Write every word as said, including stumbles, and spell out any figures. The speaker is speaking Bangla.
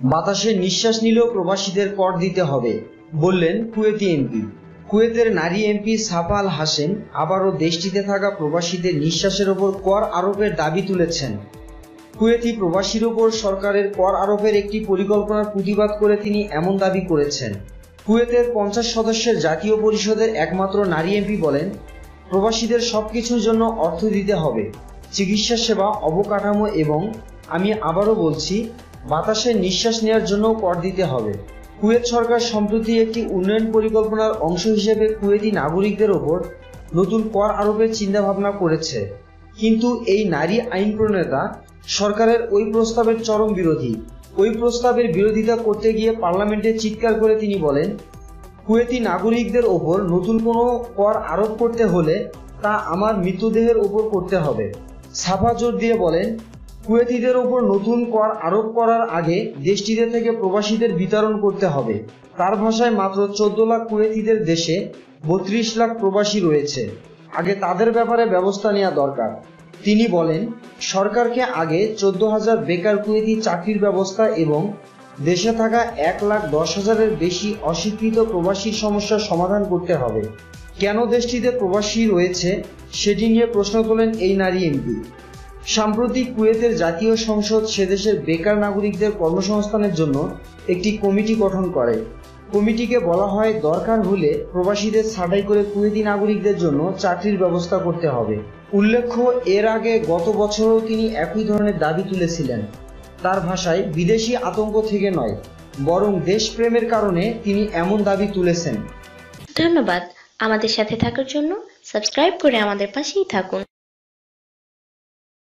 বাতাসে নিঃশ্বাস নিলেও প্রবাসীদের কর দিতে হবে বললেন কুয়েতি এমপি। কুয়েতের নারী এমপি সাফা আল হাসেন আবারও দেশটিতে থাকা প্রবাসীদের নিঃশ্বাসের ওপর কর আরোপের দাবি তুলেছেন। কুয়েতি প্রবাসীর ওপর সরকারের কর আরোপের একটি পরিকল্পনার প্রতিবাদ করে তিনি এমন দাবি করেছেন। কুয়েতের পঞ্চাশ সদস্যের জাতীয় পরিষদের একমাত্র নারী এমপি বলেন, প্রবাসীদের সবকিছুর জন্য অর্থ দিতে হবে, চিকিৎসা সেবা, অবকাঠামো এবং আমি আবারও বলছি, বাতাসে নিঃশ্বাস নেওয়ার জন্য কর দিতে হবে। কুয়েত সরকার সম্প্রতি একটি উন্নয়ন পরিকল্পনার অংশ হিসেবে কুয়েতি নাগরিকদের ওপর নতুন কর আরোপের চিন্তাভাবনা করেছে, কিন্তু এই নারী আইন প্রণেতা সরকারের ওই প্রস্তাবের চরম বিরোধী। ওই প্রস্তাবের বিরোধিতা করতে গিয়ে পার্লামেন্টে চিৎকার করে তিনি বলেন, কুয়েতি নাগরিকদের ওপর নতুন কোনো কর আরোপ করতে হলে তা আমার মৃতদেহের ওপর করতে হবে। সাফা জোর দিয়ে বলেন, কুয়েতিদের ওপর নতুন কর আরোপ করার আগে দেশটিতে থেকে প্রবাসীদের বিতরণ করতে হবে। তার ভাষায় মাত্র চোদ্দ লাখ কুয়েতিদের দেশে বত্রিশ লাখ প্রবাসী রয়েছে, আগে তাদের ব্যাপারে ব্যবস্থা নেওয়া দরকার। তিনি বলেন, সরকারকে আগে চোদ্দ হাজার বেকার কুয়েতি চাকরির ব্যবস্থা এবং দেশে থাকা এক লাখ দশ হাজারের বেশি অস্বীকৃত প্রবাসীর সমস্যার সমাধান করতে হবে। কেন দেশটিতে প্রবাসী রয়েছে সেটি নিয়ে প্রশ্ন তোলেন এই নারী এমপি। সাম্প্রতিক কুয়েতের জাতীয় সংসদ সেদেশের বেকার নাগরিকদের কর্মসংস্থানের জন্য একটি কমিটি গঠন করে। কমিটিকে বলা হয়, দরকার হলে প্রবাসীদের ছাঁটাই করে কুয়েতি নাগরিকদের জন্য চাকরির ব্যবস্থা করতে হবে। উল্লেখ্য, এর আগে গত বছরও তিনি একই ধরনের দাবি তুলেছিলেন। তার ভাষায়, বিদেশি আতঙ্ক থেকে নয়, বরং দেশপ্রেমের কারণে তিনি এমন দাবি তুলেছেন। ধন্যবাদ আমাদের সাথে থাকার জন্য। সাবস্ক্রাইব করে আমাদের পাশেই থাকুন।